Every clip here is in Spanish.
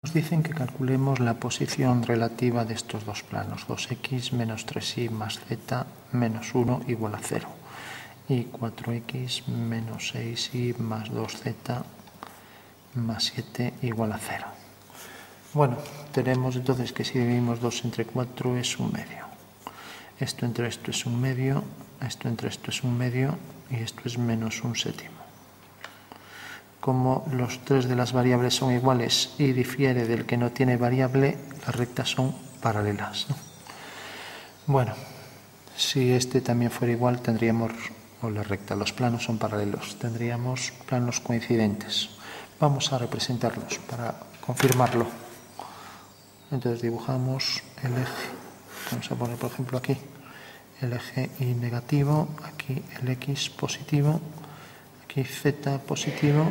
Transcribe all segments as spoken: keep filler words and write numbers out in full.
Nos dicen que calculemos la posición relativa de estos dos planos, dos x menos tres y más z menos uno igual a cero, y cuatro x menos seis y más dos z más siete igual a cero. Bueno, tenemos entonces que si dividimos dos entre cuatro es un medio. Esto entre esto es un medio, esto entre esto es un medio y esto es menos un séptimo. Como los tres de las variables son iguales y difiere del que no tiene variable, las rectas son paralelas, ¿no? Bueno, si este también fuera igual, tendríamos, o la recta, los planos son paralelos, tendríamos planos coincidentes. Vamos a representarlos para confirmarlo. Entonces dibujamos el eje, vamos a poner por ejemplo aquí el eje y negativo, aquí el x positivo, aquí z positivo,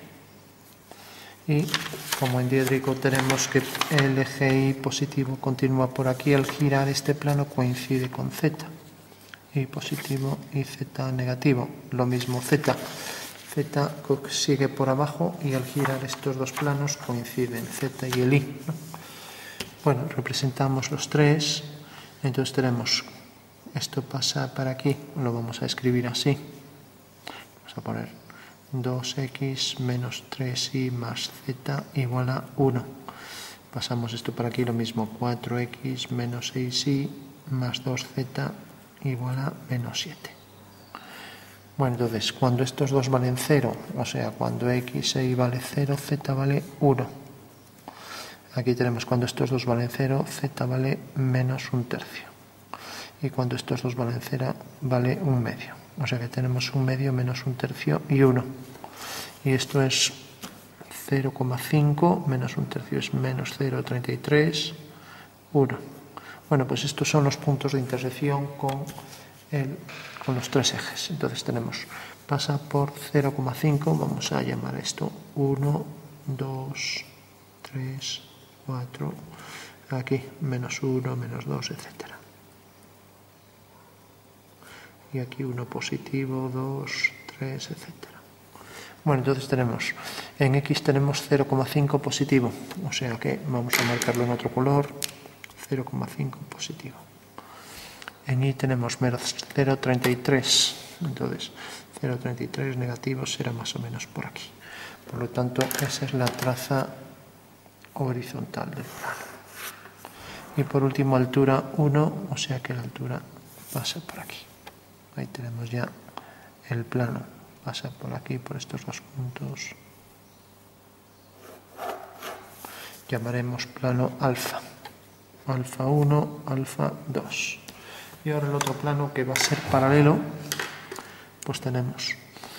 y como en diédrico tenemos que el eje y positivo continúa por aquí, al girar este plano coincide con z, y positivo y z negativo, lo mismo z, z sigue por abajo y al girar estos dos planos coinciden z y el y, ¿no? Bueno, representamos los tres, entonces tenemos, esto pasa para aquí, lo vamos a escribir así, vamos a poner dos x menos tres y más z igual a uno. Pasamos esto para aquí, lo mismo, cuatro x menos seis y más dos z igual a menos siete. Bueno, entonces, cuando estos dos valen cero, o sea, cuando x e y vale cero, z vale uno. Aquí tenemos cuando estos dos valen cero, z vale menos un tercio. Y cuando estos dos valen cero, vale un medio. O sea que tenemos un medio menos un tercio y uno. Y esto es cero coma cinco menos un tercio es menos cero coma treinta y tres, uno. Bueno, pues estos son los puntos de intersección con, el, con los tres ejes. Entonces tenemos, pasa por cero coma cinco, vamos a llamar esto uno, dos, tres, cuatro, aquí menos uno, menos dos, etcétera. Y aquí uno positivo, dos, tres, etcétera. Bueno, entonces tenemos, en x tenemos cero coma cinco positivo, o sea que vamos a marcarlo en otro color, cero coma cinco positivo. En y tenemos menos cero coma treinta y tres, entonces cero coma treinta y tres negativo será más o menos por aquí. Por lo tanto, esa es la traza horizontal del plano. Y por último, altura uno, o sea que la altura pasa por aquí. Ahí tenemos ya el plano, pasa por aquí, por estos dos puntos. Llamaremos plano alfa, alfa uno, alfa dos. Y ahora el otro plano que va a ser paralelo, pues tenemos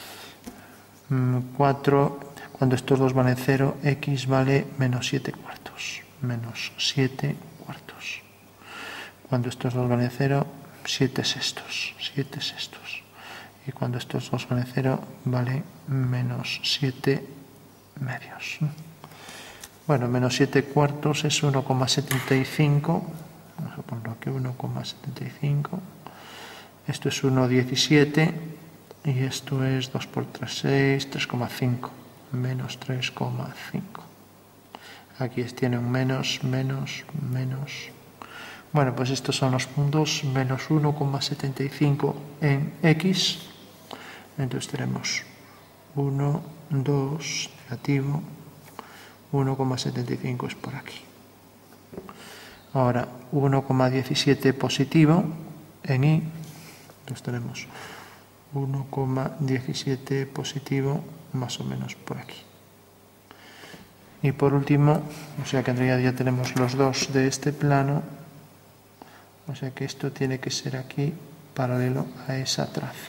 cuatro, cuando estos dos valen cero, x vale menos siete cuartos, menos siete cuartos. Cuando estos dos valen cero, siete sextos, siete sextos. Y cuando estos dos valen cero, vale menos siete medios. Bueno, menos siete cuartos es uno coma setenta y cinco. Vamos a ponerlo aquí, uno coma setenta y cinco. Esto es uno coma diecisiete. Y esto es dos por tres, seis, tres coma cinco. Menos tres coma cinco. Aquí tiene un menos, menos, menos. Bueno, pues estos son los puntos, menos uno coma setenta y cinco en x. Entonces tenemos uno, dos, negativo, uno coma setenta y cinco es por aquí. Ahora, uno coma diecisiete positivo en y. Entonces tenemos uno coma diecisiete positivo más o menos por aquí. Y por último, o sea que en realidad ya tenemos los dos de este plano. O sea que esto tiene que ser aquí paralelo a esa traza,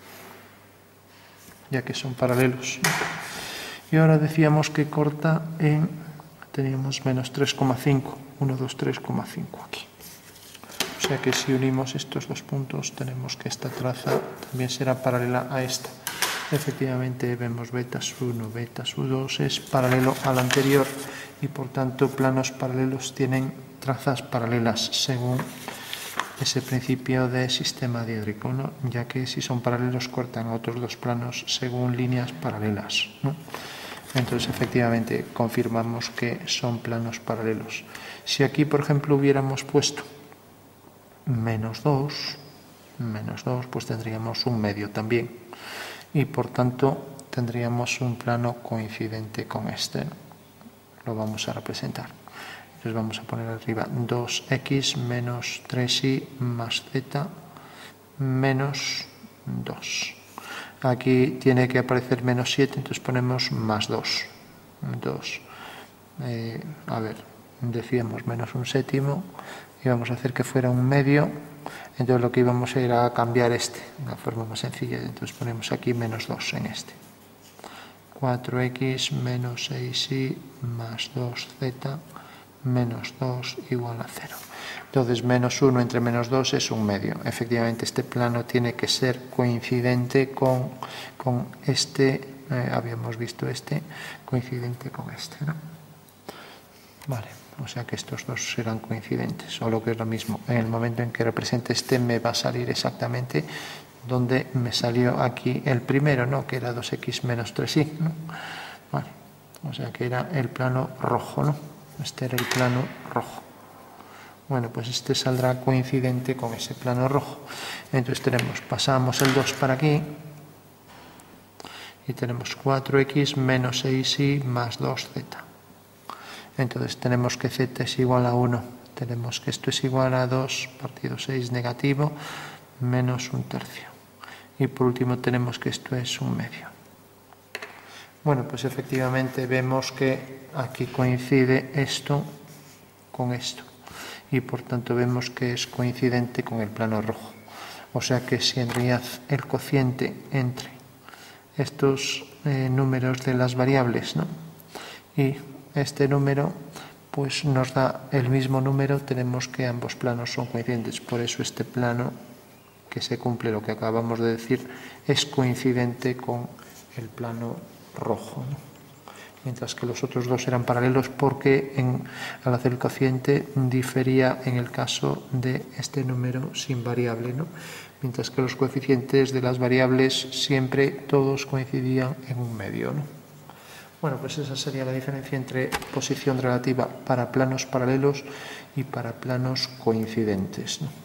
ya que son paralelos. Y ahora decíamos que corta en, teníamos menos tres coma cinco, uno, dos, tres coma cinco aquí. O sea que si unimos estos dos puntos tenemos que esta traza también será paralela a esta. Efectivamente vemos beta su uno, beta su dos es paralelo al anterior y por tanto planos paralelos tienen trazas paralelas según ese principio de sistema diédrico, ¿no? Ya que si son paralelos cortan a otros dos planos según líneas paralelas, ¿no? Entonces, efectivamente, confirmamos que son planos paralelos. Si aquí, por ejemplo, hubiéramos puesto menos dos, menos dos, pues tendríamos un medio también. Y, por tanto, tendríamos un plano coincidente con este, ¿no? Lo vamos a representar. Entonces vamos a poner arriba dos x menos tres y más z menos dos. Aquí tiene que aparecer menos siete, entonces ponemos más dos. dos. Eh, a ver, decíamos menos un séptimo, y vamos a hacer que fuera un medio, entonces lo que íbamos a ir a cambiar este, la forma más sencilla, entonces ponemos aquí menos dos en este. cuatro x menos seis y más dos z menos dos igual a cero. Entonces, menos uno entre menos dos es un medio. Efectivamente, este plano tiene que ser coincidente con, con este, eh, habíamos visto este, coincidente con este, ¿no? Vale, o sea que estos dos serán coincidentes, o lo que es lo mismo. En el momento en que represente este, me va a salir exactamente donde me salió aquí el primero, ¿no? Que era dos x menos tres y, ¿no? Vale, o sea que era el plano rojo, ¿no? Este era el plano rojo. Bueno, pues este saldrá coincidente con ese plano rojo. Entonces tenemos, pasamos el dos para aquí y tenemos cuatro x menos seis y más dos z. Entonces tenemos que z es igual a uno. Tenemos que esto es igual a dos partido seis negativo menos un tercio. Y por último tenemos que esto es un medio. Bueno, pues efectivamente vemos que aquí coincide esto con esto. Y por tanto vemos que es coincidente con el plano rojo. O sea que si en realidad el cociente entre estos eh, números de las variables, ¿no? Y este número pues nos da el mismo número, tenemos que ambos planos son coincidentes. Por eso este plano, que se cumple lo que acabamos de decir, es coincidente con el plano rojo, ¿no? Mientras que los otros dos eran paralelos porque en, al hacer el cociente difería en el caso de este número sin variable, ¿no? Mientras que los coeficientes de las variables siempre todos coincidían en un medio, ¿no? Bueno, pues esa sería la diferencia entre posición relativa para planos paralelos y para planos coincidentes, ¿no?